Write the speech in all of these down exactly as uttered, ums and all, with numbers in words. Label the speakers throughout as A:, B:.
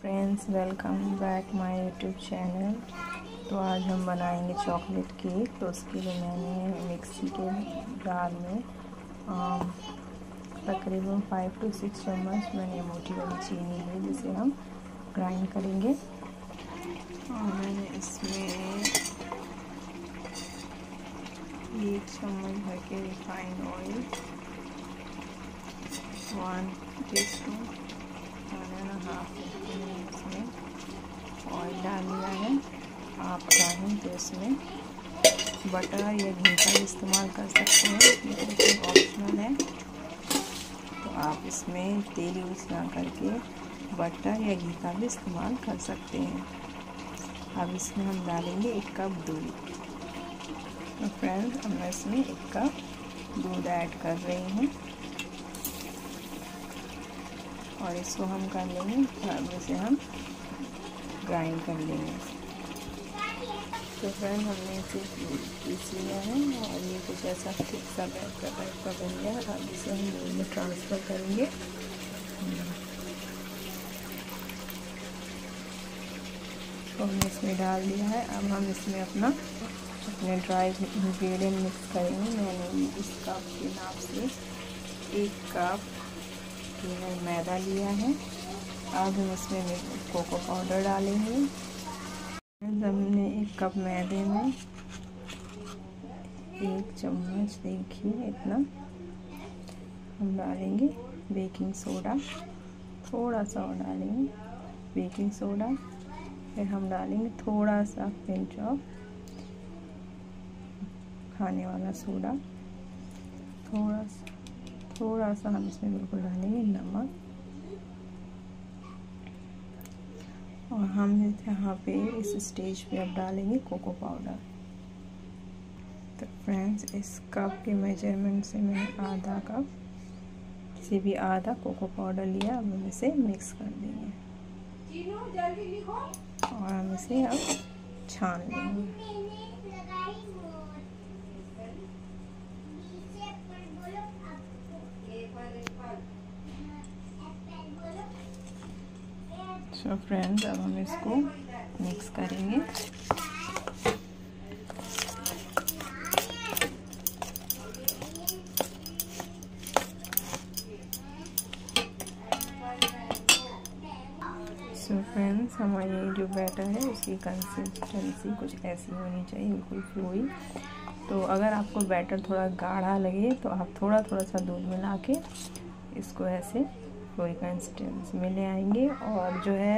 A: Friends, welcome back my YouTube channel. तो आज हम बनाएंगे चॉकलेट केक। तो उसके लिए मैंने मिक्सी के जार में तकरीबन फाइव टू सिक्स चम्मच मैंने मोटी वाली चीनी ली, जिसे हम ग्राइंड करेंगे। और मैंने इसमें एक चम्मच भर के refined oil, one teaspoon one and half इसमें ऑयल डाल दिया है। आप चाहें तो इसमें बटर या घी का इस्तेमाल कर सकते हैं, लेकिन ऑप्शनल है। तो आप इसमें तेल यूज़ ना करके बटर या घी का भी इस्तेमाल कर सकते हैं। अब इसमें हम डालेंगे एक कप दूध। तो फ्रेंड्स, मैं इसमें एक कप दूध ऐड कर रही हूँ और इसको हम कर लेंगे, अब इसे हम ग्राइंड कर लेंगे। तो फ्रेंड, हमने इसे पीस लिया है और ये कुछ ऐसा थिक सा बैग का टाइप का बन गया। अब इसे हम दूध में ट्रांसफ़र करेंगे। तो हमने इसमें डाल दिया है। अब हम इसमें अपना अपने ड्राई इंग्रेडिएंट मिक्स करेंगे। मैंने इस कप के नाप से एक कप जो है मैदा लिया है। अब हम इसमें कोको पाउडर डालेंगे। हमने एक कप मैदे में एक चम्मच, देखिए इतना हम डालेंगे बेकिंग सोडा, थोड़ा सा और डालेंगे बेकिंग सोडा। फिर हम डालेंगे थोड़ा सा पिंच ऑफ खाने वाला सोडा, थोड़ा सा थोड़ा सा हम इसमें बिल्कुल डालेंगे नमक। और हम यहाँ पे इस स्टेज पे अब डालेंगे कोको पाउडर। तो फ्रेंड्स, इस कप के मेजरमेंट से मैं आधा कप से भी आधा कोको पाउडर लिया। अब हम इसे मिक्स कर देंगे और हम इसे अब छान लेंगे। तो फ्रेंड्स, अब हम इसको मिक्स करेंगे। सो फ्रेंड्स, हमारी जो बैटर है उसकी कंसिस्टेंसी कुछ ऐसी होनी चाहिए, बिल्कुल फ्लोई। तो अगर आपको बैटर थोड़ा गाढ़ा लगे तो आप थोड़ा थोड़ा सा दूध मिला के इसको ऐसे फ्लोई कंसिस्टेंसी में ले आएंगे। और जो है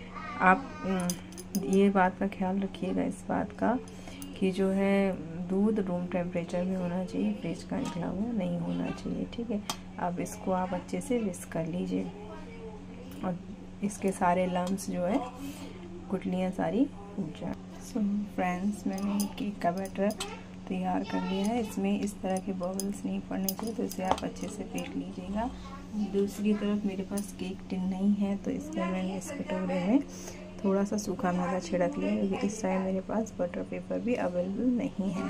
A: आप ये बात का ख्याल रखिएगा, इस बात का कि जो है दूध रूम टेम्परेचर में होना चाहिए, फ्रिज का निकला हुआ नहीं होना चाहिए, ठीक है। अब इसको आप अच्छे से विस्क कर लीजिए और इसके सारे लम्स जो है गुठलियाँ सारी उठ जाए। सो फ्रेंड्स, मैंने केक का बैटर तैयार कर लिया है। इसमें इस तरह के बबल्स नहीं पड़ने चाहिए, तो इसे आप अच्छे से फेंट लीजिएगा। दूसरी तरफ मेरे पास केक टिन नहीं है, तो इसमें मैंने इस कटोरे में थोड़ा सा सूखा मैदा छिड़क लिया, क्योंकि इस टाइम मेरे पास बटर पेपर भी अवेलेबल नहीं है।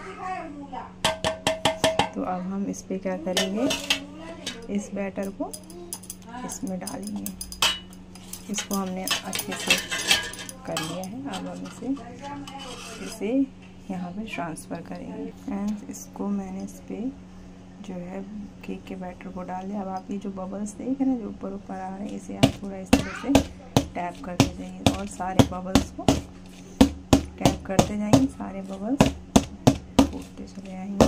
A: तो अब हम इस पर क्या करेंगे, इस बैटर को इसमें डालेंगे। इसको हमने अच्छे से कर लिया है। अब हम इसे इसे यहाँ पे ट्रांसफ़र करेंगे। फ्रेंड्स, इसको मैंने इस पर जो है केक के बैटर को डाल दिया। अब आप ये जो बबल्स देख रहे हैं जो ऊपर ऊपर आ रहे हैं, इसे आप थोड़ा इस तरह से टैप करते जाइए और सारे बबल्स को टैप करते जाएंगे। सारे बबल्स फूटते चले आएंगे।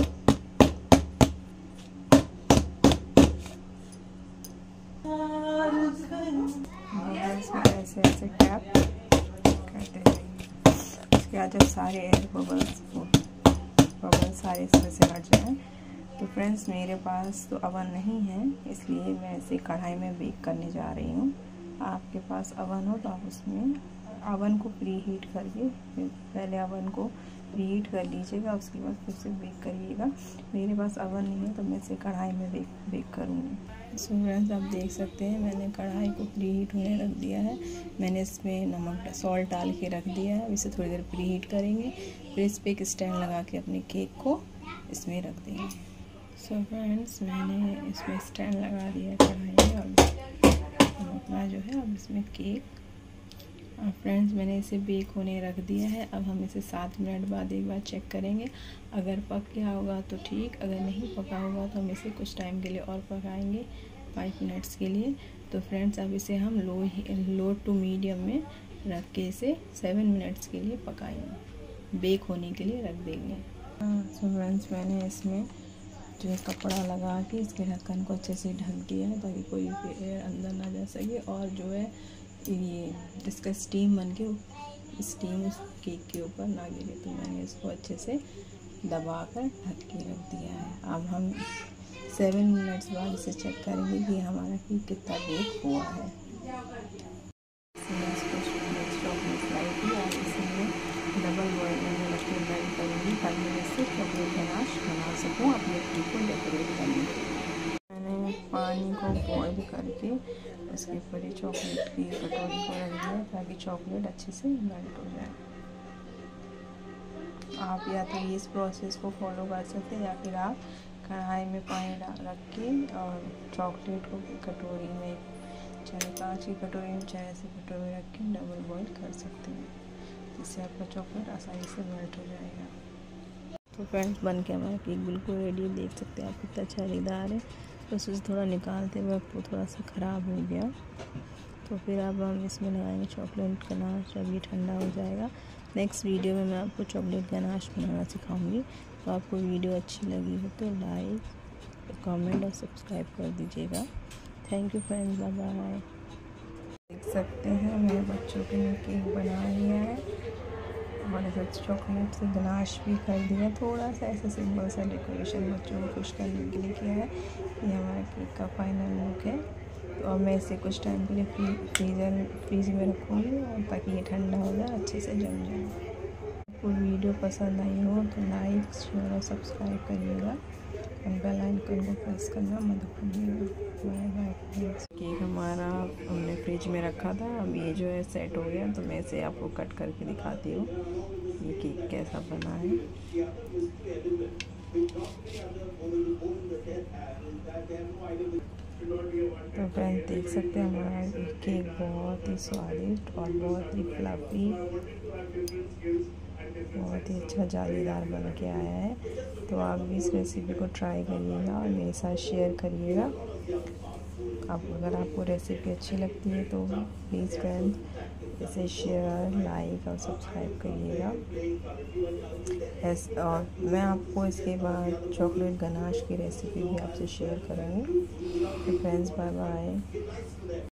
A: बबल्स में ऐसे ऐसे टैप करते जाएंगे। उसके बाद जब सारे एयर बबल्स बबल्स सारे इस तरह से हट जाए, तो फ्रेंड्स मेरे पास तो अवन नहीं है, इसलिए मैं इसे कढ़ाई में बेक करने जा रही हूँ। आपके पास अवन हो तो आप उसमें अवन को प्री हीट करके पहले अवन को प्री हीट कर लीजिएगा, उसके बाद फिर से बेक करिएगा। मेरे पास अवन नहीं है तो मैं इसे कढ़ाई में बेक बेक करूँगी। सो फ्रेंड्स, आप देख सकते हैं मैंने कढ़ाई को प्री हीट होने रख दिया है। मैंने इसमें नमक सॉल्ट डाल के रख दिया है। इसे थोड़ी देर प्री हीट करेंगे, फिर इस पर एक स्टैंड लगा के अपने केक को इसमें रख देंगे। सो फ्रेंड्स, मैंने इसमें स्टैंड लगा दिया है कढ़ाई में और अपना जो है अब इसमें केक फ्रेंड्स मैंने इसे बेक होने रख दिया है। अब हम इसे सात मिनट बाद एक बार चेक करेंगे। अगर पक गया होगा तो ठीक, अगर नहीं पका होगा तो हम इसे कुछ टाइम के लिए और पकाएंगे, फाइव मिनट्स के लिए। तो फ्रेंड्स अब इसे हम लो लो टू मीडियम में रख के इसे सेवन मिनट्स के लिए पकाएंगे, बेक होने के लिए रख देंगे। सो फ्रेंड्स मैंने इसमें जो है कपड़ा लगा के इसके ढक्कन को अच्छे से ढक दिया है ताकि कोई भी एयर अंदर ना जा सके, और जो है ये इसका स्टीम बन के स्टीम उस केक के ऊपर ना गिरे। तो मैंने इसको अच्छे से दबा कर ढक के रख दिया है। अब हम सेवन मिनट्स बाद इसे चेक करेंगे कि हमारा केक कितना बेक हुआ है। चॉकलेट फ्राई की और इसमें डबल बॉयल में रख के मेल्ट करूँगी ताकि मैं इससे चॉकलेट गनाश बना सकूँ अपने केक को डेकोरेट करने के लिए। मैंने पानी को बॉयल करके इसके ऊपर ही चॉकलेट की कटोरी को रख दिया ताकि चॉकलेट अच्छे से मेल्ट हो जाए। आप या तो इस प्रोसेस को फॉलो कर सकते हैं या फिर आप कढ़ाई में पानी डाल रख के और चॉकलेट को कटोरी में, चाहे कांच की कटोरी में चाहे ऐसी कटोरी में रख के डबल बॉईल कर सकते हैं, जिससे आपका चॉकलेट आसानी से मेल्ट हो जाएगा। तो फ्रेंड्स बन के हमारा केक बिल्कुल रेडी, देख सकते हैं आप कितना छालीदार है। तो उसे थोड़ा निकालते हुए वो थोड़ा सा ख़राब हो गया। तो फिर अब हम इसमें लगाएंगे चॉकलेट गनाश जब ये ठंडा हो जाएगा। नेक्स्ट वीडियो में मैं आपको चॉकलेट गनाश बनाना सिखाऊंगी। तो आपको वीडियो अच्छी लगी हो तो लाइक, कमेंट और सब्सक्राइब कर दीजिएगा। Thank you friends, bye bye. देख सकते हैं मेरे बच्चों के लिए केक बना लिया है और इसे चॉकलेट से गनाश भी कर दिया। थोड़ा सा ऐसा सिंपल सा डेकोरेशन बच्चों को खुश करने के लिए किया है। ये हमारा केक का फाइनल लुक है। तो अब मैं इसे कुछ टाइम के लिए फ्री फ्रीज़र फ्रीज में रखूँगी और ताकि ये ठंडा हो जाए, अच्छे से जम जाए। आपको वीडियो पसंद आई हो तो लाइक, शेयर और सब्सक्राइब करिएगा और बेल आइकन को प्रेस करना मत भूलिएगा। Bye bye friends. केक हमारा हमने फ्रिज में रखा था, अब ये जो है सेट हो गया। तो मैं इसे आपको कट करके दिखाती हूँ ये केक कैसा बना है। तो फ्रेंड्स देख सकते हैं हमारा केक बहुत ही स्वादिष्ट और बहुत ही फ्लफी, बहुत ही अच्छा जालीदार बन के आया है। तो आप भी इस रेसिपी को ट्राई करिएगा और मेरे साथ शेयर करिएगा। अब अगर आपको रेसिपी अच्छी लगती है तो प्लीज़ फ्रेंड्स इसे शेयर, लाइक और सब्सक्राइब करिएगा। और मैं आपको इसके बाद चॉकलेट गनाश की रेसिपी भी आपसे शेयर करूँगी। तो फ्रेंड्स बाय बाय।